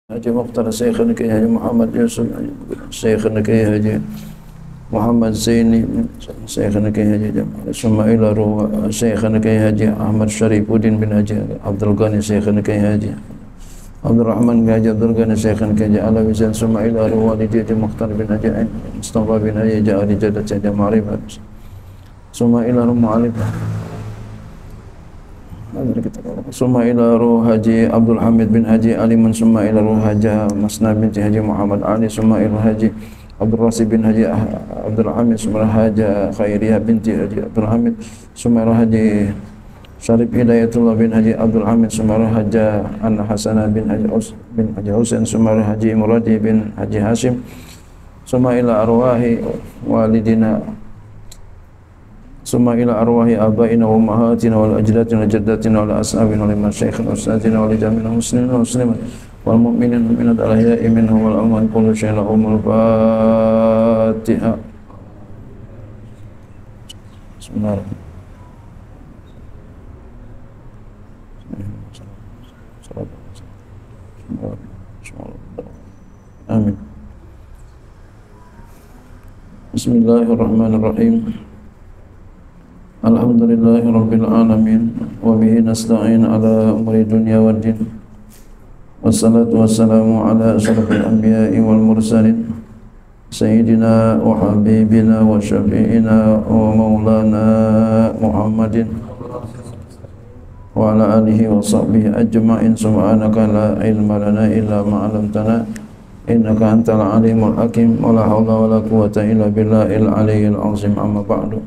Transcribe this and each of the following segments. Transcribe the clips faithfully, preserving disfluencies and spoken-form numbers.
Haji Mukhtar Syekhana Kiai Haji Muhammad Yusuf Syekhana Kiai Haji Muhammad Zaini Syekhana Kiai Haji Jamal Sumaila Ruwa Syekhana Kiai Haji Ahmad Syarifuddin bin Haji Abdul Ghani Syekhana Kiai Haji Abdul Rahman bin Haji Abdul Ghani Syekhana Kiai Haji Alawi Zain Sumaila Ruwa Haji Mukhtar bin Haji Mustafa bin Haji Ja'ali Jadat Haji Ma'rifat Sumaila Ruwa Alif Summa ila ruh Haji Abdul Hamid bin Haji Aliman Summa ila ruh Haji Masna binti Haji Muhammad Ali Summa ila Haji Abdul Rasi bin Haji Abdul Hamid Summa Haji Khairiyah binti Haji Abdul Hamid Summa ila Haji Syarif Hidayatullah bin Haji Abdul Hamid Summa ila Haji Anna Hasanah bin Haji Us bin Haji Husain Summa ila Haji Muradi bin Haji Hashim Summa ila arwahi walidina Summa ila arwahi abaina wa ummahatina wal ajdatina wa jaddatina wal ashabina wal masyayikhina wa ustadzina wal jami'il muslimin wal muslimat wal mu'minin wal mu'minat al ahya'i minhum wal amwat kullu syai'in lahumul Fatiha. Bismillahirrahmanirrahim. Amin. Bismillahirrahmanirrahim. Alhamdulillahi Rabbil Alamin wa bihi nasta'in ala umri dunya wad din wassalatu wassalamu ala asyrafil anbiya'i wal mursalin sayyidina wa habibina wa syafi'ina wa maulana Muhammadin wa ala alihi wa sahbihi ajma'in subhanaka la ilma lana illa ma 'allamtana innaka antal alimul hakim wa la hawla wa la quwwata illa billahil aliyyil azim amma ba'du.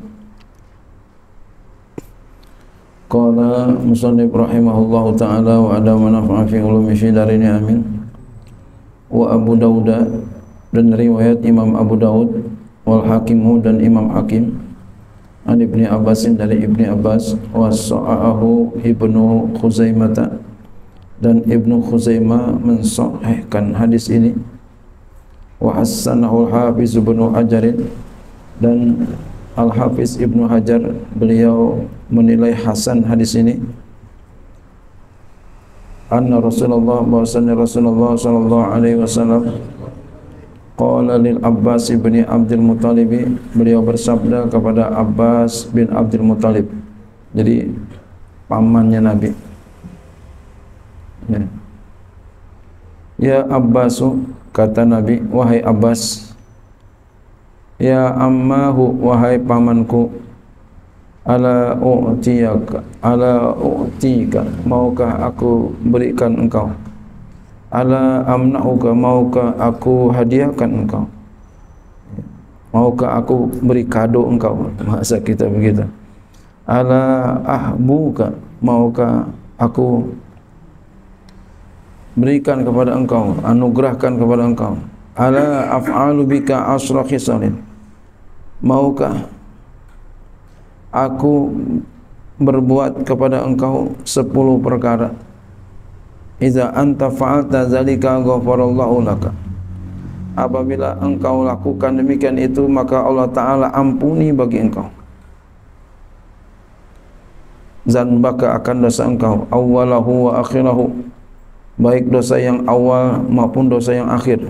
Qala musannif rahimahullahu ta'ala wa ada manafa'a fi ulumi fi darini amin. Wa Abu Dawud dan riwayat Imam Abu Dawud wal Hakimu dan Imam Hakim an Ibni Abbasin dari Ibni Abbas wa sa'ahu Ibnu Khuzaimah dan Ibnu Khuzaimah mensahihkan hadis ini wa hassanahu al-Hafiz Ibnu Hajar dan Al-Hafiz Ibnu Hajar beliau menilai hasan hadis ini. Anna Rasulullah bahwasanya Rasulullah sallallahu alaihi wasallam qala lil Abbas bin Abdul Muttalib, beliau bersabda kepada Abbas bin Abdul Muttalib, jadi pamannya Nabi. Ya, ya Abbasu, kata Nabi, wahai Abbas, ya ammahu, wahai pamanku, ala u'tiyaka, ala u'tika, maukah aku berikan engkau, ala amna'uka, maukah aku hadiahkan engkau, maukah aku beri kado engkau, masa kita begitu, ala ahbuka, maukah aku berikan kepada engkau, anugerahkan kepada engkau, ala af'alu bika asra khisalin, maukah aku berbuat kepada engkau sepuluh perkara, iza anta fa'alta zalika ghafarallahu laka, apabila engkau lakukan demikian itu maka Allah Ta'ala ampuni bagi engkau zanbaka, akan dosa engkau, awwalahu wa akhirahu, baik dosa yang awal maupun dosa yang akhir,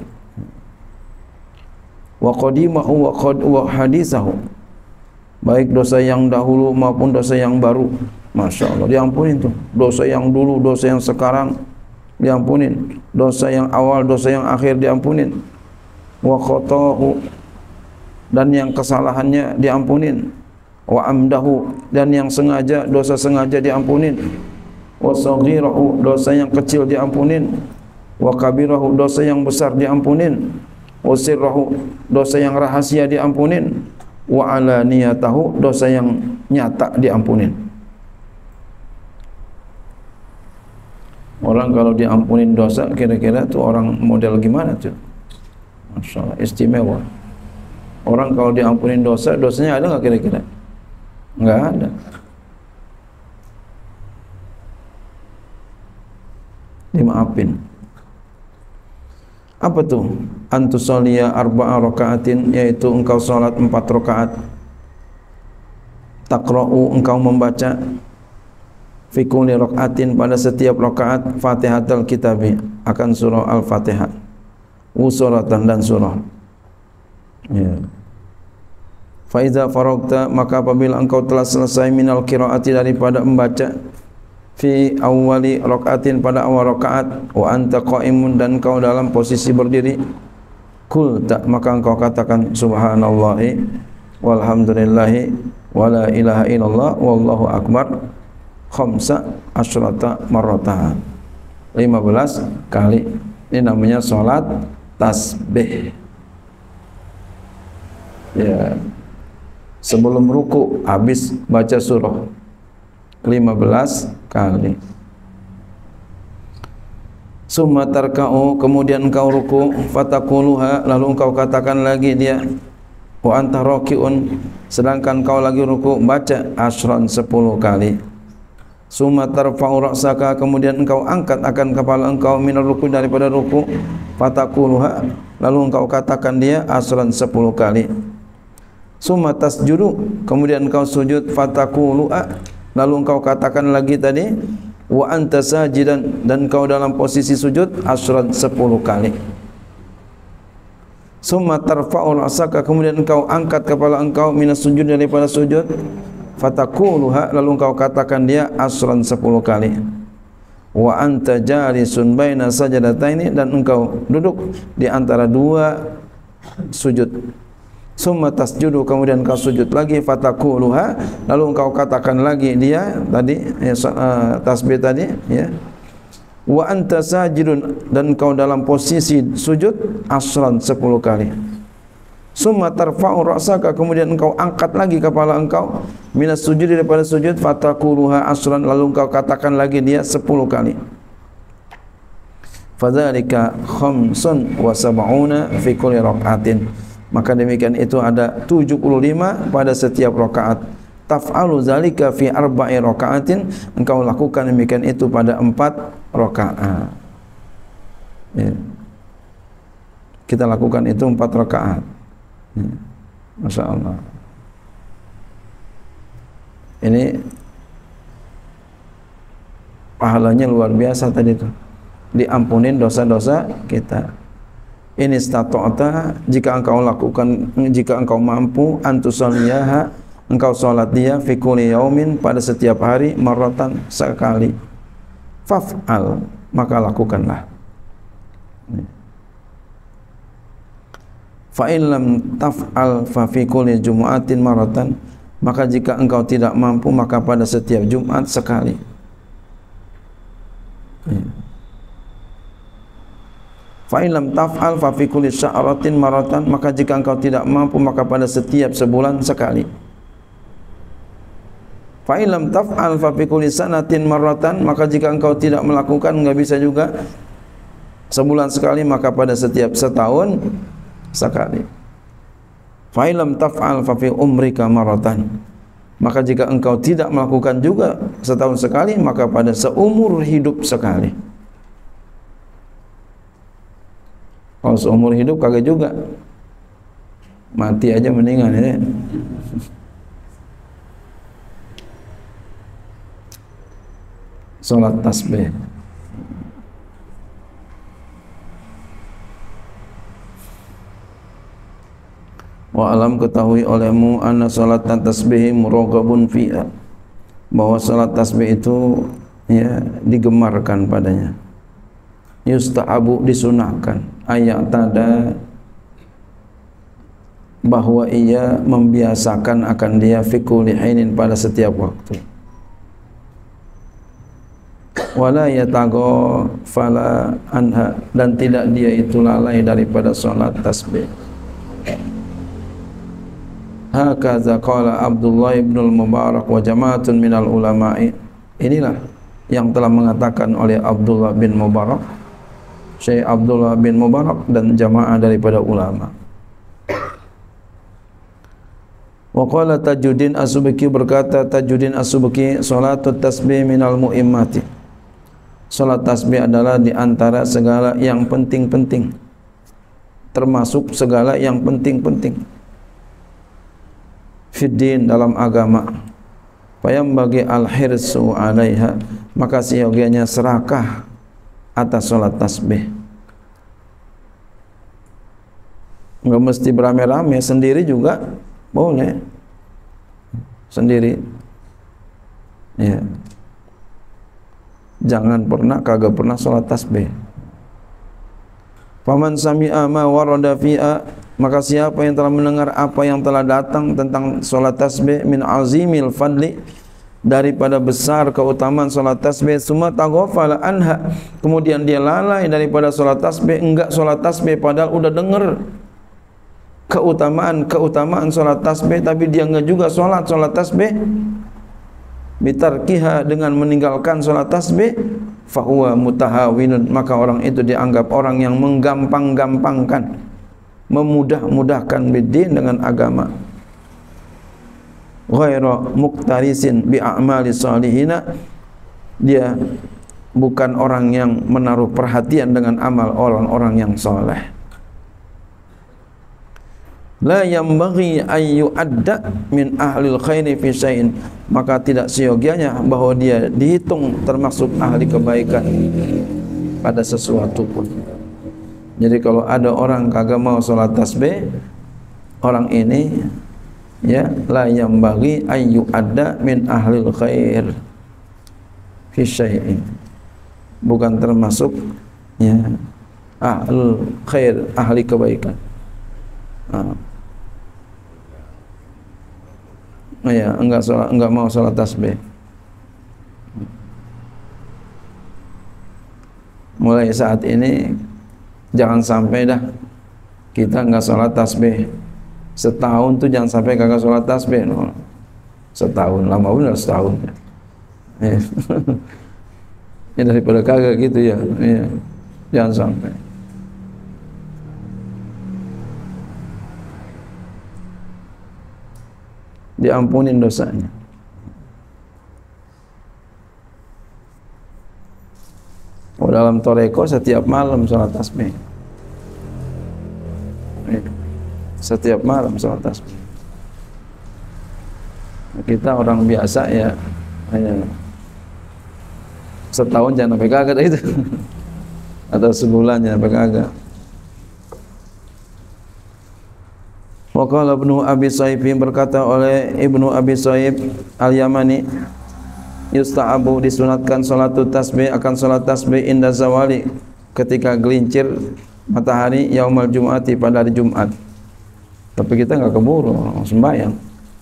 wa qadimahu wa qad wa hadisahu, baik dosa yang dahulu maupun dosa yang baru. Masya Allah, diampunin tuh dosa yang dulu, dosa yang sekarang diampunin, dosa yang awal, dosa yang akhir diampunin, wa khotohu, dan yang kesalahannya diampunin, wa amdahu, dan yang sengaja, dosa sengaja diampunin, wa saghirahu, dosa yang kecil diampunin, wa kabirahu, dosa yang besar diampunin, wa sirrahu, dosa yang rahasia diampunin, wa alaniyatahu, dosa yang nyata diampunin. Orang kalau diampunin dosa kira-kira tuh orang model gimana tuh? Masya Allah, istimewa. Orang kalau diampunin dosa, dosanya ada nggak kira-kira? Nggak ada. Dimaafin. Apa tuh? Antusoliyah arba'a raka'atin, yaitu engkau salat empat rakaat. Taqra'u, engkau membaca fi kulli rakaatin pada setiap rakaat Fatihatul Kitabi akan surah Al-Fatihah wa suratan dan surah. Ya. Fa iza faragta maka apabila engkau telah selesai minal qiraati daripada membaca fi awwali rakaatin pada awal rakaat wa anta qaimun dan engkau dalam posisi berdiri kul tak maka engkau katakan subhanallahi walhamdulillahi wala ilaha illallah wallahu akbar khamsa asyrata marratan lima belas kali. Ini namanya salat tasbih. Ya. Sebelum ruku habis baca surah lima belas kali. Summa tarka'u kemudian engkau ruku fataquluha lalu engkau katakan lagi dia wa anta raki'un sedangkan kau lagi ruku baca asran sepuluh kali. Summa tarfa'u ra'saka kemudian engkau angkat akan kepala engkau minar ruku daripada ruku fataquluha lalu engkau katakan dia asran sepuluh kali. Summa tasjudu kemudian engkau sujud fataqulu'a lalu engkau katakan lagi tadi wa anta sajidan dan engkau dalam posisi sujud asran sepuluh kali. Summa tarfa'u ra'saka kemudian engkau angkat kepala engkau minas sujud daripada sujud fataquluha lalu engkau katakan dia asran sepuluh kali. Wa anta jalisun baina sajadataini dan engkau duduk di antara dua sujud. Summa tasjudu kemudian kau sujud lagi fataquluha lalu engkau katakan lagi dia tadi ya, uh, tasbih tadi ya wa anta sajidun dan engkau dalam posisi sujud asran sepuluh kali. Summa tarfa'u ra'saka kemudian engkau angkat lagi kepala engkau minas sujud daripada sujud fataquluha asran lalu engkau katakan lagi dia sepuluh kali. Fadzalika khamsun wa sab'una fi kulli rak'atin maka demikian itu ada tujuh puluh lima pada setiap rakaat. Taf'alu zalika fi arba'i raka'atin engkau lakukan demikian itu pada empat rakaat. Ya. Kita lakukan itu empat rakaat. Ya. Masya Allah. Ini pahalanya luar biasa tadi itu. Diampunin dosa-dosa kita. Ini stata'ta jika engkau lakukan jika engkau mampu antusalliyaha engkau salat dia fi kulli yaumin pada setiap hari marratan sekali faf'al maka lakukanlah. Fa in lam taf'al fa fi kulli jumu'atin marratan maka jika engkau tidak mampu maka pada setiap Jumat sekali. Fa in lam taf'al fa fi kulli sya'ratin maratan maka jika engkau tidak mampu maka pada setiap sebulan sekali. Fa in lam taf'al fa fi kulli sanatin maratan maka jika engkau tidak melakukan enggak bisa juga sebulan sekali maka pada setiap setahun sekali. Fa in lam taf'al fa fi umrika maratan maka jika engkau tidak melakukan juga setahun sekali maka pada seumur hidup sekali. Kalau seumur hidup kagak juga, mati aja mendingan ya. Salat tasbih. Wa alam ketahui olehmu anna salat tasbih muraghabun fiha bahwa salat tasbih itu ya digemarkan padanya. Yustahabu disunahkan ayat tada bahwa ia membiasakan akan dia fi kulli hinin pada setiap waktu. Wala yatago fala anha dan tidak dia itu lalai daripada salat tasbih. Hakaza qala Abdullah ibn al-Mubarak wa jama'atun minal ulama'i. Inilah yang telah mengatakan oleh Abdullah bin Mubarak, Syekh Abdullah bin Mubarak dan jamaah daripada ulama. Wa qala Tajuddin As-Subki berkata Tajuddin As-Subki salatut tasbih minal mu'immati. Salat tasbih adalah di antara segala yang penting-penting, termasuk segala yang penting-penting fiddin dalam agama. Payam bagi al-hirsu alaiha, maka seyogianya serakah atas salat tasbih. Enggak mesti beramai-ramai, sendiri juga boleh. Sendiri. Ya. Jangan pernah kagak pernah salat tasbih. Faman sami'a ma warada fi'a, maka siapa yang telah mendengar apa yang telah datang tentang salat tasbih min azimil fadli, daripada besar keutamaan salat tasbih, summa taghafala anha, kemudian dia lalai daripada salat tasbih, enggak salat tasbih padahal udah dengar keutamaan-keutamaan salat tasbih, tapi dia enggak juga salat salat tasbih, bitarkiha, dengan meninggalkan salat tasbih, fahuwa mutahawinun, maka orang itu dianggap orang yang menggampang-gampangkan, memudah-mudahkan bidin, dengan agama. Ghairu muqtarisin bi a'mali salihina, dia bukan orang yang menaruh perhatian dengan amal orang-orang yang soleh. La yambaghi ay yu'adda min ahlil khairi fi syai'in, maka tidak seyogianya bahwa dia dihitung termasuk ahli kebaikan pada sesuatu pun. Jadi kalau ada orang kagak mau salat tasbih, orang ini ya la yambaghi ay yu'adda min ahlil khair fi syai'in, bukan termasuk ya ahlul khair, ahli kebaikan. Ah. Ya, enggak salat, enggak mau salat tasbih. Mulai saat ini jangan sampai dah kita enggak salat tasbih. Setahun tuh jangan sampai kagak salat tasbih. No. Setahun, lama benar setahun. Ya. Ya daripada kagak gitu ya. Ya. Jangan sampai. Diampunin dosanya. Oh, dalam toreko setiap malam salat tasbih. Setiap malam salat tasbih. Kita orang biasa ya, hanya setahun jangan sampai kagak itu. Atau sebulan jangan sampai kagak. Wa qala Ibnu Abi Sa'ib, berkata oleh Ibnu Abi Sa'ib Al-Yamani, yusta'abu, disunatkan salatut tasbih, akan salat tasbih inda zawali, ketika gelincir matahari, yaumal jum'ati, pada hari Jumat. Tapi kita enggak keburu sembahyang.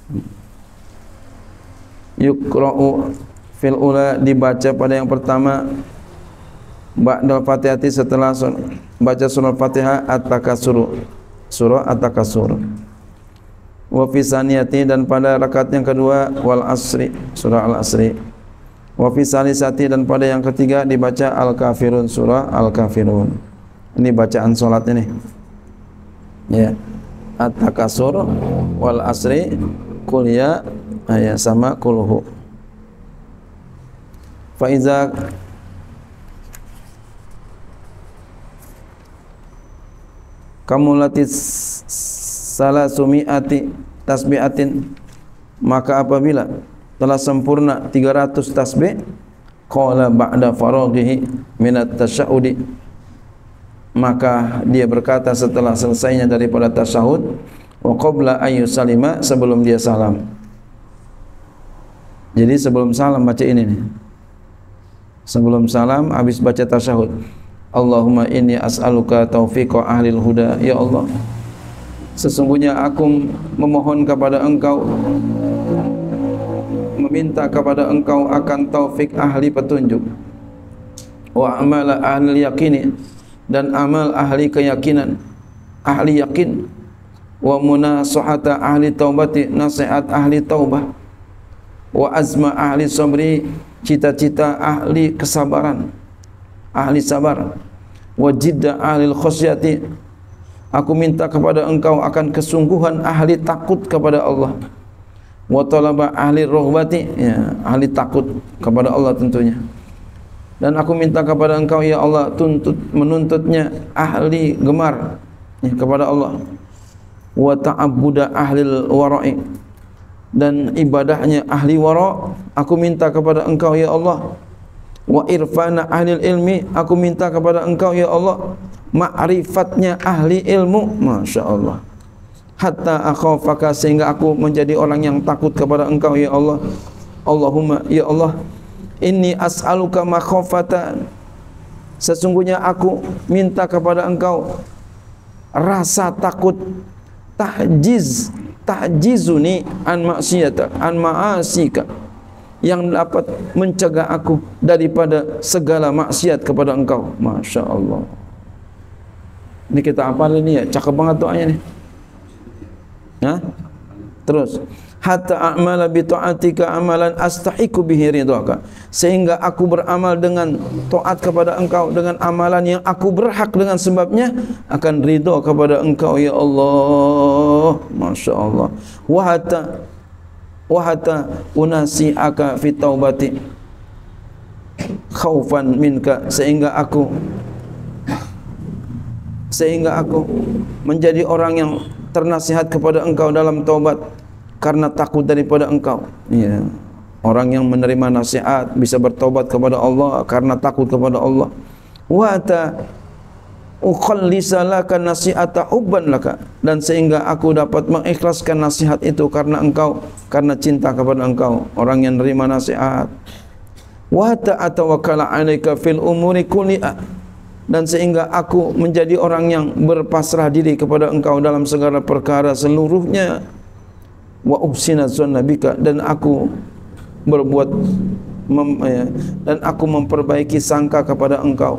Yuqra'u fil ula, dibaca pada yang pertama, ba'dal Fatihati, setelah baca surah Fatihah, at-takasur, surah at-takasur. Wa fi saniyati, dan pada rakaat yang kedua, wal asri, surah al-asri. Wa fi salisati, dan pada yang ketiga dibaca al-kafirun, surah al-kafirun. Ini bacaan salat ini. Ya. At-takasur, wal asri, qul ya, ya sama kulhu. Fa iza kamulatis salasumi'ati tasbihatin, maka apabila telah sempurna tiga ratus tasbih, qala ba'da faraghihi minat tasyahudi, maka dia berkata setelah selesainya daripada tasyahud, wa qabla ayu salima, sebelum dia salam. Jadi sebelum salam baca ini nih. Sebelum salam habis baca tasyahud, Allahumma inni as'aluka taufiqa ahlil huda, ya Allah, sesungguhnya aku memohon kepada Engkau, meminta kepada Engkau akan taufik ahli petunjuk, wa amala ahli yaqini, dan amal ahli keyakinan, ahli yakin, wa munasahata ahli taubati, nasihat ahli taubah, wa azma ahli sabri, cita-cita ahli kesabaran, ahli sabar, wa jidda ahli khasyati, aku minta kepada Engkau akan kesungguhan ahli takut kepada Allah, wa talaba ahli rohbati, ya, ahli takut kepada Allah tentunya, dan aku minta kepada Engkau ya Allah tuntut menuntutnya ahli gemar ya, kepada Allah, wa ta'abbuda ahli wara'i, dan ibadahnya ahli wara, aku minta kepada Engkau ya Allah. Wa irfana ahli ilmi, aku minta kepada Engkau ya Allah ma'rifatnya ahli ilmu. Masya Allah. Hatta akhafaka, sehingga aku menjadi orang yang takut kepada Engkau ya Allah. Allahumma ya Allah, inni as'aluka makhafatan, sesungguhnya aku minta kepada Engkau rasa takut, tahjiz tahjizuni an maksiyata an ma'asika, yang dapat mencegah aku daripada segala maksiat kepada Engkau. Masya Allah. Ini kita hafal ini ya, cakep banget doanya nih. Nah, terus hatta a'mala bi ta'atika amalan astahiqu bihi ridhaka, sehingga aku beramal dengan taat kepada Engkau dengan amalan yang aku berhak dengan sebabnya akan ridha kepada Engkau ya Allah. Masya Allah. Wa hatta wa hatta unasi'aka fi taubati khaufan minka, sehingga aku sehingga aku menjadi orang yang ternasihat kepada Engkau dalam taubat karena takut daripada Engkau. Ya. Orang yang menerima nasihat bisa bertobat kepada Allah karena takut kepada Allah. Wa ta ukhallisa laka nasihata hubban laka, dan sehingga aku dapat mengikhlaskan nasihat itu karena Engkau, karena cinta kepada Engkau. Orang yang menerima nasihat. Wa ta atawakkala 'alaika fil umuri kulliha, dan sehingga aku menjadi orang yang berpasrah diri kepada Engkau dalam segala perkara seluruhnya. Wa uhsina dzanna bika, dan aku berbuat mem, ya, dan aku memperbaiki sangka kepada Engkau.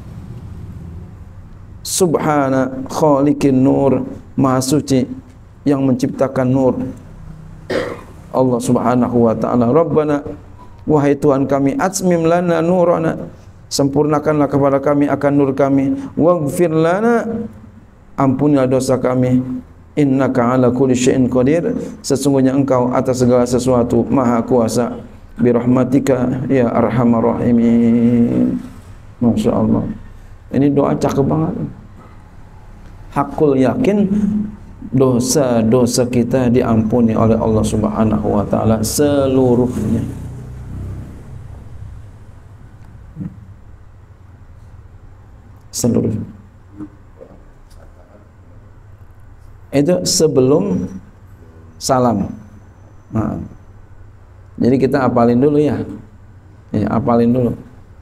Subhana khaliqin nur, maha suci yang menciptakan nur. Allah Subhanahu wa taala. Rabbana, wahai Tuhan kami, atsmim lana nurana, sempurnakanlah kepada kami akan nur kami. Waghfir lana, ampunilah dosa kami. Innaka ala kulli syai'in qadir, sesungguhnya Engkau atas segala sesuatu maha kuasa. Birahmatika ya arhamar rahimin. Masya Allah. Ini doa cakep banget. Hakul yakin dosa-dosa kita diampuni oleh Allah Subhanahu wa taala seluruhnya. Seluruhnya. Itu sebelum salam. Nah, jadi kita apalin dulu ya. Ya, apalin dulu.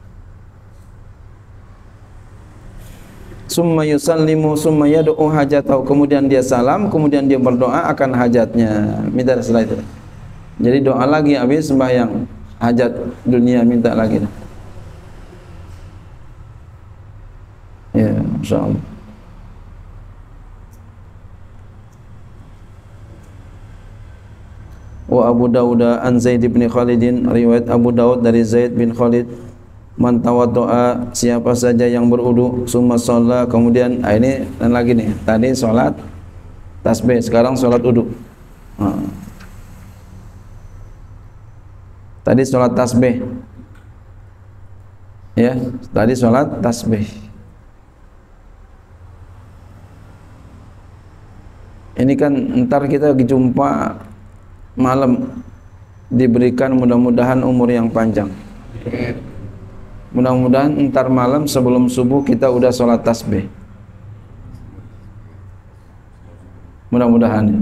Summa yusallimu summa yad'u hajatahu, kemudian dia salam, kemudian dia berdoa akan hajatnya. Minta setelah itu. Jadi doa lagi habis sembahyang, hajat dunia minta lagi. Ya, insyaallah. Wa Abu Dawud an Zaid bin Khalidin, riwayat Abu Dawud dari Zaid bin Khalid, man tawaddoa, siapa saja yang berudu, summa shalla, kemudian ah ini dan lagi nih, tadi salat tasbih, sekarang salat wudu. Nah. Tadi salat tasbih. Ya, tadi salat tasbih. Ini kan ntar kita jumpa malam, diberikan mudah-mudahan umur yang panjang. Mudah-mudahan entar malam sebelum subuh kita udah sholat tasbih. Mudah-mudahan.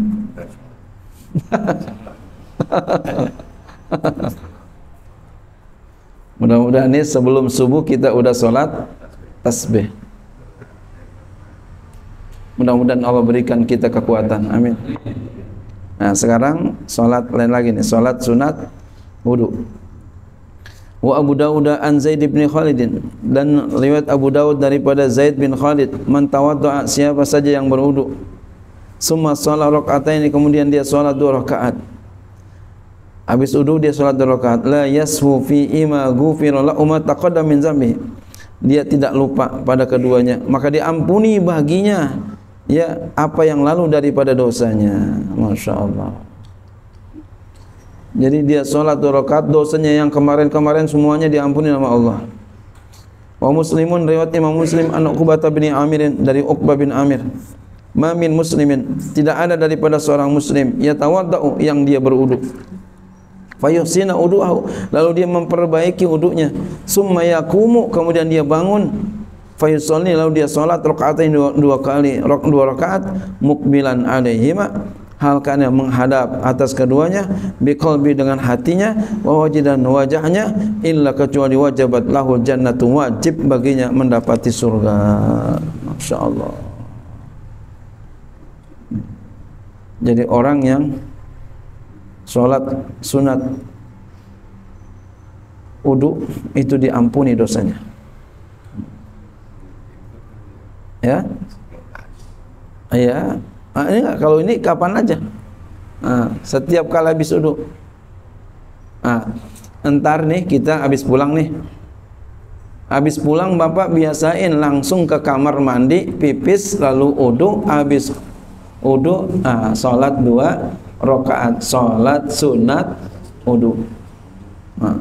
Mudah-mudahan ini sebelum subuh kita udah sholat tasbih. Mudah-mudahan Allah berikan kita kekuatan. Amin. Nah, sekarang sholat lain lagi nih, sholat sunat wudu. Wa Abu Dawud an Zaid bin Khalid, dan riwayat Abu Dawud daripada Zaid bin Khalid, man tawaddoa, siapa saja yang berwudu, summa shalla raka'ataini, kemudian dia sholat dua rakaat. Habis wudu dia sholat dua rakaat, la yasfu fi ima ghufira lahu ma taqaddama min dzambi, dia tidak lupa pada keduanya, maka diampuni baginya ya apa yang lalu daripada dosanya. Masya Allah. Jadi dia sholat dua rakaat, dosanya yang kemarin-kemarin semuanya diampuni sama Allah. Wa Muslimun, riwayat Imam Muslim, an Uqbah bin Amir, dari Uqbah bin Amir, Ma min muslimin, tidak ada daripada seorang muslim yatawaddau yang dia berwudu. Fayuhsina wudu'ahu, lalu dia memperbaiki wudunya. Summa yaqumu, kemudian dia bangun. Fayusalli, lalu dia salat rakaatain dua, dua kali, dua rakaat mukbilan alaihima, hal kana menghadap atas keduanya, biqalbi dengan hatinya, wa wajidan wajahnya, illa kecuali wajabat lahu jannatu, wajib baginya mendapati surga. Masyaallah. Jadi orang yang sholat sunat wudu itu diampuni dosanya. Ya, ya. Nah, ini enggak, kalau ini kapan aja. Nah, setiap kali habis wudu. Nah, entar nih kita habis pulang nih. Habis pulang Bapak biasain langsung ke kamar mandi, pipis, lalu wudu, habis wudu, ah, sholat dua rakaat, sholat sunat wudu. Nah.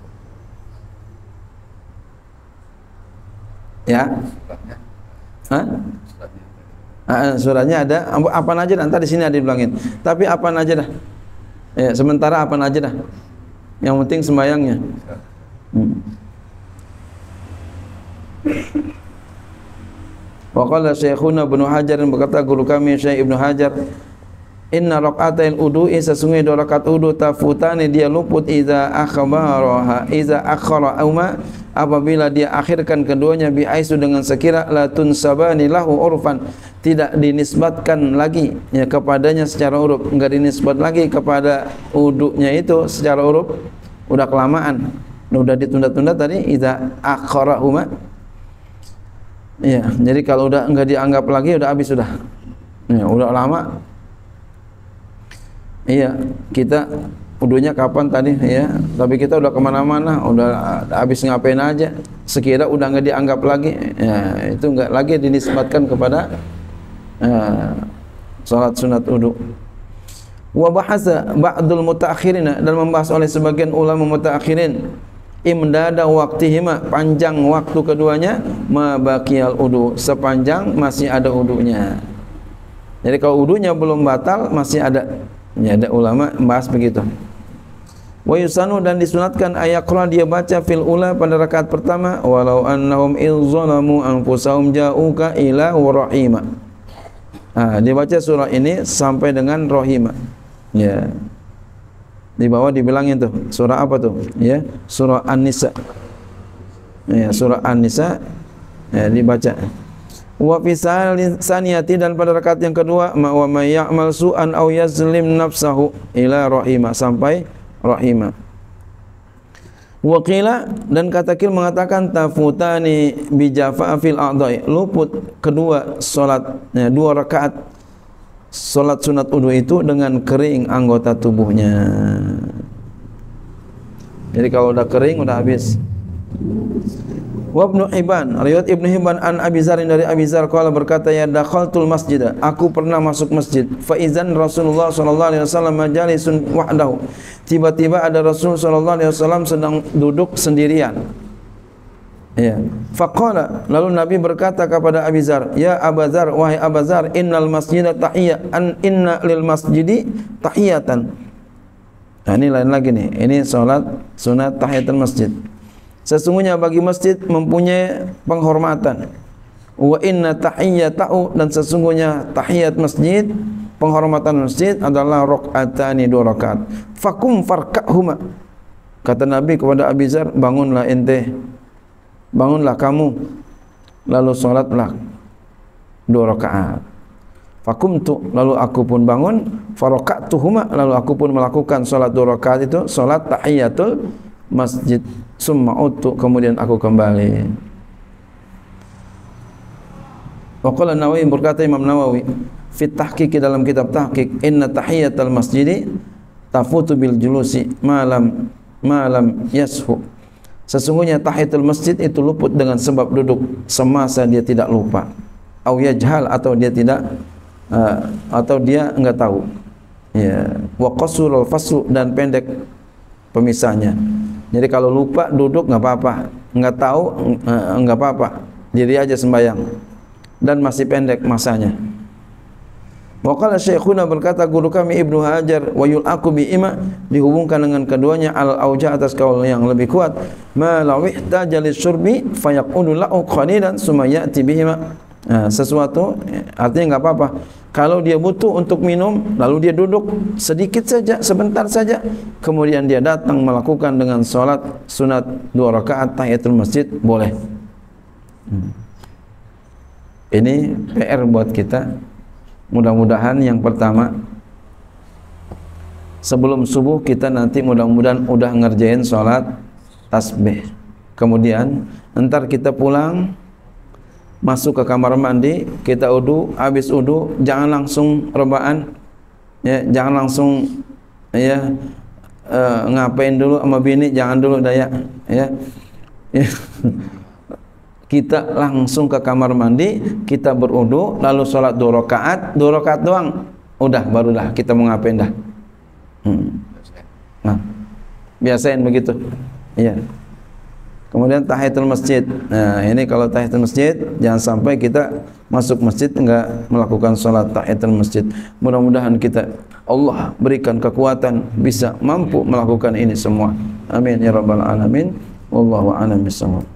Ya, Hah? Ah, suratnya ada, apa aja dah, ntar di sini ada dibilangin. Tapi apa aja dah, ya, sementara apa aja dah. Yang penting sembayangnya. Hmm. Wa qala Syekhuna Ibnu Hajar, berkata guru kami Syekh Ibnu Hajar, inna raq'atal wudu'i, sesungguhnya dua rakaat wudu, tafutani dia luput idza akhbaraha, idza akhara auma, apabila dia akhirkan keduanya, bi aisu dengan sekira la tunsabani lahu urfan, tidak dinisbatkan lagi ya kepadanya secara uruf, enggak dinisbat lagi kepada wudunya itu secara uruf, udah kelamaan, udah ditunda-tunda tadi idza akhara auma. Ya, jadi kalau udah enggak dianggap lagi udah habis sudah. Ya, udah lama. Iya, kita wudunya kapan tadi ya? Tapi kita udah kemana-mana, udah habis ngapain aja. Sekira udah enggak dianggap lagi, ya itu enggak lagi dinisbatkan kepada ya, salat sunat wudu. Wa bahasa ba'dul mutaakhirin, dan membahas oleh sebagian ulama mutaakhirin, imdada waqtihima, panjang waktu keduanya, ma baqiyal wudu, sepanjang masih ada wudunya. Jadi kalau wudunya belum batal masih ada. Ya, ada ulama membahas begitu. Wa yusanu, dan disunatkan ayaqra, dia baca fil ula pada rakaat pertama, walau annahum izzalamu anfusahum ja'uka ila rahima. Ah, dia baca surah ini sampai dengan rahima. Ya. Di bawah dibilangin tuh, surah apa tuh? Ya, surah An-Nisa. Ya, surah An-Nisa ya dibaca. Wa fi saniyati, dan pada rakaat yang kedua, ma wa may ya'mal su'an aw yazlim nafsahu ila rahima, sampai rahima. Wa qila, dan kata kil mengatakan tafutani bi jafa fil a'dha'i, luput kedua salat ya, dua rakaat salat sunat wudu itu dengan kering anggota tubuhnya. Jadi kalau udah kering udah habis. Wa Ibnu Hibban, riwayat Ibnu Hibban an Abi Dzar, dari Abi Dzar qala, berkata, ya dakhaltul masjid, aku pernah masuk masjid, fa idzan Rasulullah sallallahu alaihi wasallam majalisun wahdahu, tiba-tiba ada Rasul sallallahu alaihi wasallam sedang duduk sendirian. Ya. Faqala, lalu Nabi berkata kepada Abi Dzar, ya Abu Dzar, wahai Abu Dzar, innal masjida tahiyya, an inna lil masjidi tahiyatan. Nah, ini lain lagi nih, ini salat sunat tahiyatul masjid. Sesungguhnya bagi masjid mempunyai penghormatan. Wa inna tahiyyatahu, dan sesungguhnya tahiyat masjid, penghormatan masjid adalah rakaatani, dua rakaat. Fakum farka'huma, kata Nabi kepada Abi Dzar, bangunlah ente, bangunlah kamu, lalu salatlah dua rakaat. Fakumtu, lalu aku pun bangun, faraka'tuhuma, lalu aku pun melakukan salat dua rakaat itu, salat tahiyatul masjid. Summa utu, kemudian aku kembali. Wa qala Nawawi, berkata Imam Nawawi fi tahqiq, dalam kitab tahqiq, inna tahiyatal masjidi tafutu bil julusi malam malam yashu, sesungguhnya tahiyatul masjid itu luput dengan sebab duduk semasa dia tidak lupa, au yajhal, atau dia tidak uh, atau dia enggak tahu. Ya, wa qasurul faslu, dan pendek pemisahnya. Jadi kalau lupa duduk enggak apa-apa, enggak tahu enggak apa-apa, diri aja sembahyang, dan masih pendek masanya. Wa qala syekhuna, berkata guru kami Ibnu Hajar, wa yulaqu bi ima, dihubungkan dengan keduanya al auja atas kaul yang lebih kuat, ma law ihtaja lisyurbi fayaqudu lahu qalilan summa ya'ti bihima. Nah, sesuatu artinya enggak apa-apa kalau dia butuh untuk minum lalu dia duduk sedikit saja, sebentar saja, kemudian dia datang melakukan dengan salat sunat dua rakaat tahiyatul masjid, boleh. Hmm. Ini P R buat kita. Mudah-mudahan yang pertama, sebelum subuh kita nanti mudah-mudahan udah ngerjain sholat tasbih. Kemudian entar kita pulang, masuk ke kamar mandi, kita wudu, habis wudu jangan langsung rebaan, ya, jangan langsung ya uh, ngapain dulu sama bini, jangan dulu daya, ya. ya. Kita langsung ke kamar mandi, kita berwudu, lalu sholat dua rakaat, dua rakaat doang, udah barulah kita mau ngapain dah. Hmm. Nah, biasain begitu. Iya. Kemudian tahiyatul masjid. Nah, ini kalau tahiyatul masjid, jangan sampai kita masuk masjid enggak melakukan sholat tahiyatul masjid. Mudah-mudahan kita Allah berikan kekuatan bisa mampu melakukan ini semua. Amin ya rabbal alamin. Wallahu a'lam bishawab.